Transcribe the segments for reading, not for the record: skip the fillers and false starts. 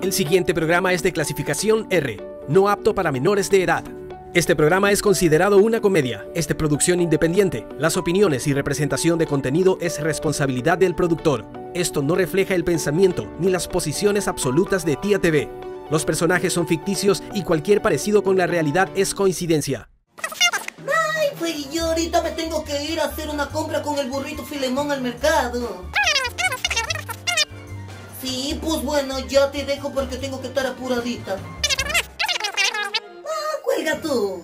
El siguiente programa es de clasificación R, no apto para menores de edad. Este programa es considerado una comedia, es de producción independiente. Las opiniones y representación de contenido es responsabilidad del productor. Esto no refleja el pensamiento ni las posiciones absolutas de Tía TV. Los personajes son ficticios y cualquier parecido con la realidad es coincidencia. Ay, pues yo ahorita me tengo que ir a hacer una compra con el burrito Filemón al mercado. Sí, pues bueno, ya te dejo porque tengo que estar apuradita. Ah, cuelga tú.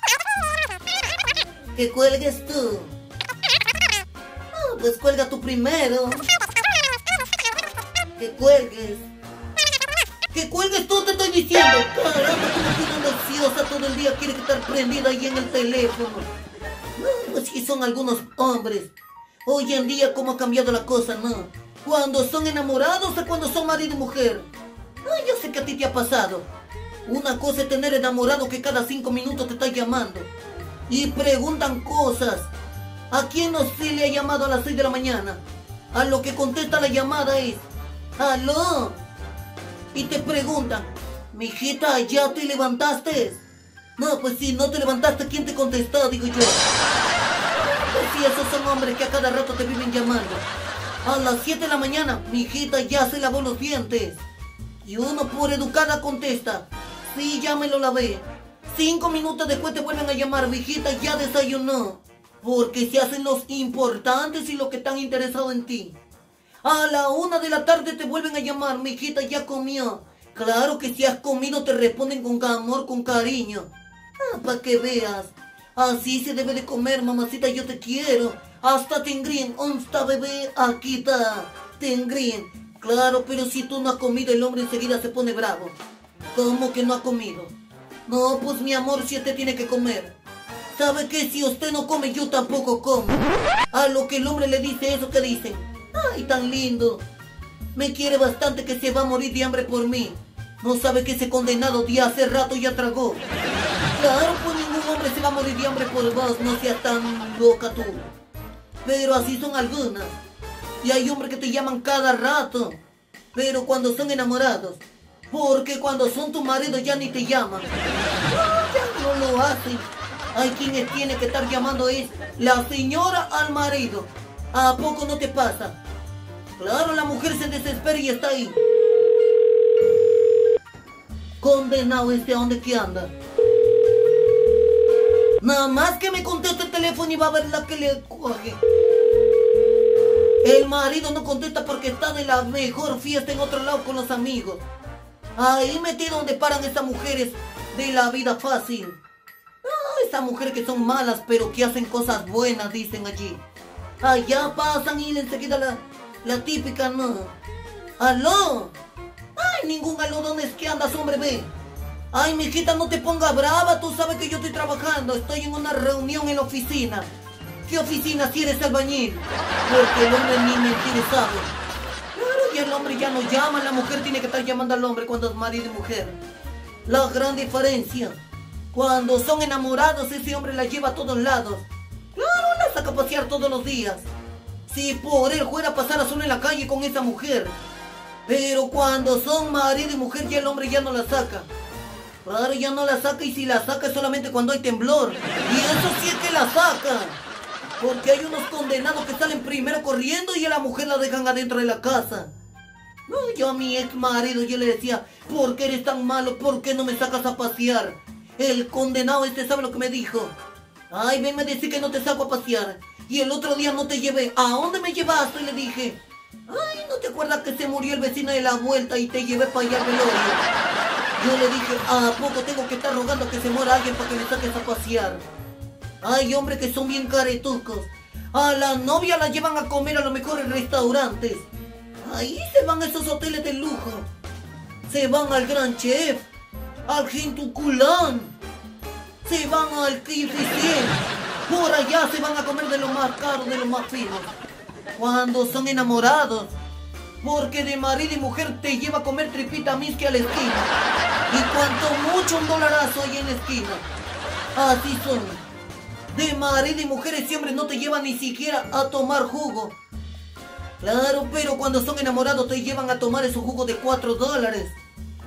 Que cuelgues tú. Ah, pues cuelga tú primero. Que cuelgues. ¡Que cuelgues tú, te estoy diciendo! ¡Caramba, como que anda ansiosa todo el día! Quiere estar prendida ahí en el teléfono. No, pues sí son algunos hombres. Hoy en día, ¿cómo ha cambiado la cosa, no? Cuando son enamorados o cuando son marido y mujer. Ay, yo sé que a ti te ha pasado. Una cosa es tener enamorado que cada 5 minutos te está llamando. Y preguntan cosas. ¿A quién no se le ha llamado a las 6 de la mañana? A lo que contesta la llamada es: ¡aló! Y te preguntan: mijita, ¿ya te levantaste? No, pues si no te levantaste, ¿quién te contestó? Digo yo. Pues sí, esos son hombres que a cada rato te viven llamando. A las 7 de la mañana, mijita, ya se lavó los dientes. Y uno por educada contesta: sí, ya me lo lavé. 5 minutos después te vuelven a llamar: mijita, ya desayunó. Porque se hacen los importantes y los que están interesados en ti. A la 1 de la tarde te vuelven a llamar: mijita, ya comió. Claro que si has comido te responden con amor, con cariño. Ah, para que veas. Así se debe de comer, mamacita, yo te quiero. Hasta te engríen. ¿Dónde está, bebé? Aquí está. Te engríen. Claro, pero si tú no has comido, el hombre enseguida se pone bravo. ¿Cómo que no ha comido? No, pues mi amor, si usted tiene que comer. ¿Sabe qué? Si usted no come, yo tampoco como. A lo que el hombre le dice eso, que dicen: ay, tan lindo. Me quiere bastante que se va a morir de hambre por mí. No sabe que ese condenado de hace rato ya tragó. Claro, pues ningún hombre se va a morir de hambre por vos, no seas tan loca tú. Pero así son algunas. Y hay hombres que te llaman cada rato, pero cuando son enamorados. Porque cuando son tu marido ya ni te llaman. Ya no lo hacen. Hay quienes tiene que estar llamando es la señora al marido. ¿A poco no te pasa? Claro, la mujer se desespera y está ahí. Condenado este, ¿a dónde que anda? Nada más que me conteste el teléfono y va a ver la que le coge. El marido no contesta porque está de la mejor fiesta en otro lado con los amigos. Ahí metido donde paran esas mujeres de la vida fácil. Esas mujeres que son malas pero que hacen cosas buenas, dicen allí. Allá pasan y enseguida la típica, no. ¡Aló! ¡Ay, ningún aló! ¿Dónde es que andas, hombre? Ve. Ay, mijita, no te pongas brava. Tú sabes que yo estoy trabajando. Estoy en una reunión en la oficina. ¿Qué oficina si eres albañil? Porque el hombre ni mentir sabe. Claro, y el hombre ya no llama. La mujer tiene que estar llamando al hombre cuando es marido y mujer. La gran diferencia. Cuando son enamorados, ese hombre la lleva a todos lados. Claro, la saca a pasear todos los días. Si por él fuera a pasar solo en la calle con esa mujer. Pero cuando son marido y mujer, ya el hombre ya no la saca. Claro, ya no la saca, y si la saca es solamente cuando hay temblor. Y eso sí es que la saca. Porque hay unos condenados que salen primero corriendo y a la mujer la dejan adentro de la casa. No, yo a mi ex marido yo le decía: ¿por qué eres tan malo? ¿Por qué no me sacas a pasear? El condenado este, ¿sabe lo que me dijo? Ay, venme a decir que no te saco a pasear. Y el otro día no te llevé. ¿A dónde me llevaste? Y le dije: ay, ¿no te acuerdas que se murió el vecino de la vuelta y te llevé para allá al velorio? Yo le dije: ¿a poco tengo que estar rogando que se muera alguien para que me saques a pasear? Hay hombres que son bien caretucos. A la novia la llevan a comer a los mejores restaurantes. Ahí se van a esos hoteles de lujo. Se van al Gran Chef, al Jintuculán, se van al Kificien. Por allá se van a comer de lo más caro, de lo más fino. Cuando son enamorados. Porque de marido y mujer te lleva a comer tripita misque a la esquina. Y cuanto mucho un dolarazo hay en la esquina. Así son. De marido y mujer ese hombre no te lleva ni siquiera a tomar jugo. Claro, pero cuando son enamorados te llevan a tomar esos jugos de $4.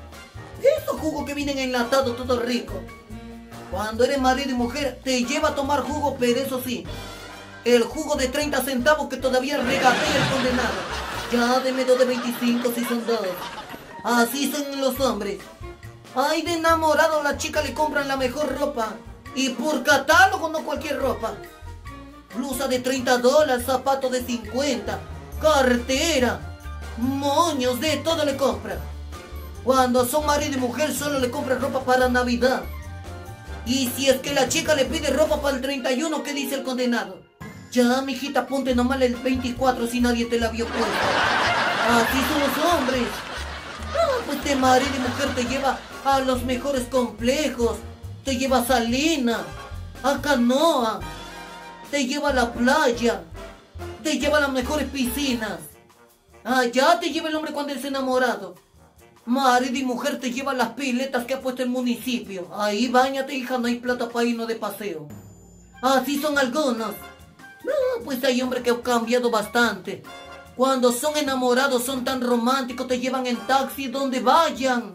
Esos jugos que vienen enlatados, todo rico. Cuando eres marido y mujer, te lleva a tomar jugo, pero eso sí, el jugo de 30 centavos que todavía regatea el condenado. Ya deme 2 de 25 si son 2. Así son los hombres. Ay, de enamorado a la chica le compran la mejor ropa. Y por catálogo, no cualquier ropa. Blusa de $30, zapatos de 50, cartera, moños, de todo le compran. Cuando son marido y mujer solo le compran ropa para Navidad. Y si es que la chica le pide ropa para el 31, ¿qué dice el condenado? Ya, mijita, ponte nomás el 24 si nadie te la vio puesta. Así son los hombres. Pues de marido y mujer te lleva a los mejores complejos. Te lleva a Salina, a Canoa. Te lleva a la playa. Te lleva a las mejores piscinas. Allá te lleva el hombre cuando es enamorado. Marido y mujer te lleva a las piletas que ha puesto el municipio. Ahí báñate, hija, no hay plata para irnos de paseo. Así son algunos. No, pues hay hombres que han cambiado bastante. Cuando son enamorados son tan románticos, te llevan en taxi donde vayan.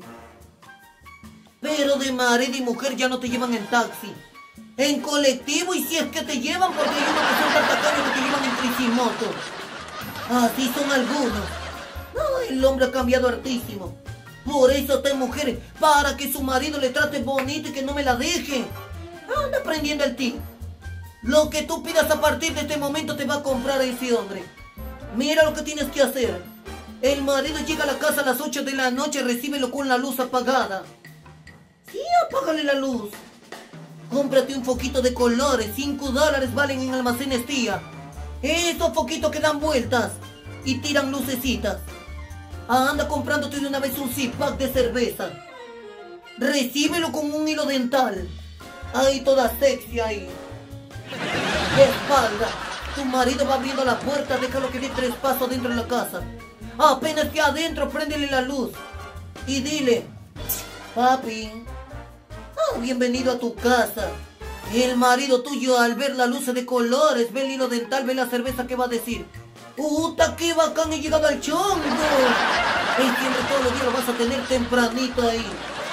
Pero de marido y mujer ya no te llevan en taxi. En colectivo, y si es que te llevan, porque hay unos que son tan tacaños que te llevan en tricimoto. Así son algunos. No, el hombre ha cambiado hartísimo. Por eso está en mujeres, para que su marido le trate bonito y que no me la deje. Anda aprendiendo el tip. Lo que tú pidas a partir de este momento te va a comprar ese hombre. Mira lo que tienes que hacer. El marido llega a la casa a las 8 de la noche, recíbelo con la luz apagada. Sí, apágale la luz. Cómprate un foquito de colores, $5 valen en Almacenes Tía. Esos foquitos que dan vueltas y tiran lucecitas. Anda comprándote de una vez un zip-pack de cerveza. Recíbelo con un hilo dental. Ahí toda sexy ahí. De espalda. Tu marido va abriendo la puerta, déjalo que dé 3 pasos dentro de la casa. Apenas que adentro, préndele la luz. Y dile: papi, bienvenido a tu casa. El marido tuyo al ver la luz de colores, ve el hilo dental, ve la cerveza, ¿qué va a decir? ¡Puta, qué bacán, he llegado al chongo! Siempre todos los días lo vas a tener tempranito ahí.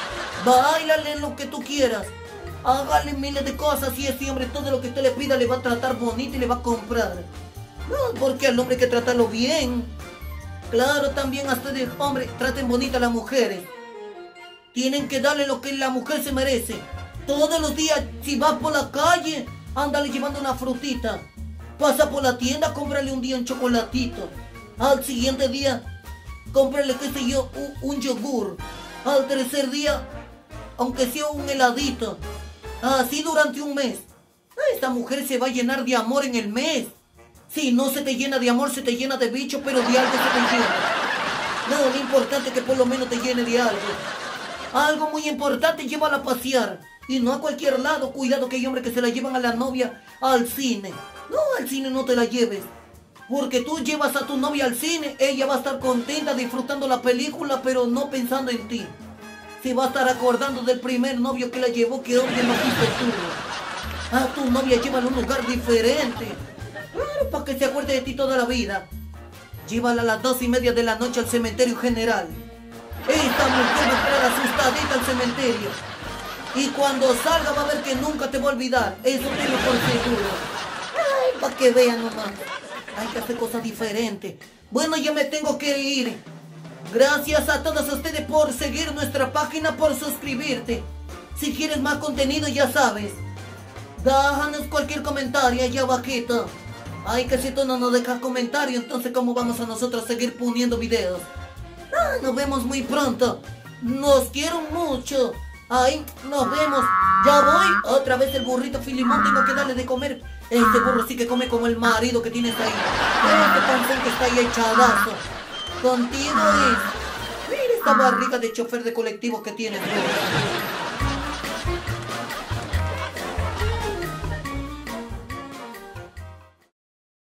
Báilale lo que tú quieras. Hágale miles de cosas y ese hombre todo lo que usted le pida le va a tratar bonito y le va a comprar. No, porque al hombre hay que tratarlo bien. Claro, también a ustedes, hombre, traten bonita a las mujeres. Tienen que darle lo que la mujer se merece. Todos los días, si vas por la calle, ándale llevando una frutita. Pasa por la tienda, cómprale un día un chocolatito. Al siguiente día, cómprale, qué sé yo, un yogur. Al tercer día, aunque sea un heladito. Así durante un mes. Esta mujer se va a llenar de amor en el mes. Si no se te llena de amor, se te llena de bicho, pero de algo se te llena. No, lo importante es que por lo menos te llene de algo. Algo muy importante, llévala a pasear. Y no a cualquier lado. Cuidado que hay hombres que se la llevan a la novia al cine. No, al cine no te la lleves. Porque tú llevas a tu novia al cine, ella va a estar contenta disfrutando la película, pero no pensando en ti. Se va a estar acordando del primer novio que la llevó, que hombre no fuiste tú. A tu novia llévala a un lugar diferente. Claro, para que se acuerde de ti toda la vida. Llévala a las 2:30 de la noche al cementerio general. Esta mujer va a entrar asustadita al cementerio. Y cuando salga va a ver que nunca te va a olvidar. Eso tengo por seguro. Ay, para que vean nomás. Hay que hacer cosas diferentes. Bueno, ya me tengo que ir. Gracias a todos ustedes por seguir nuestra página, por suscribirte. Si quieres más contenido, ya sabes. Déjanos cualquier comentario allá abajito. Ay, que si tú no nos dejas comentario, entonces ¿cómo vamos a nosotros seguir poniendo videos? Nos vemos muy pronto. Los quiero mucho. Ay, nos vemos. Ya voy. Otra vez el burrito Filimón, tengo que darle de comer. Este burro sí que come como el marido que tienes ahí. Este panzón que está ahí echadazo. Contigo es. Mira esta barriga de chofer de colectivo que tienes, bro.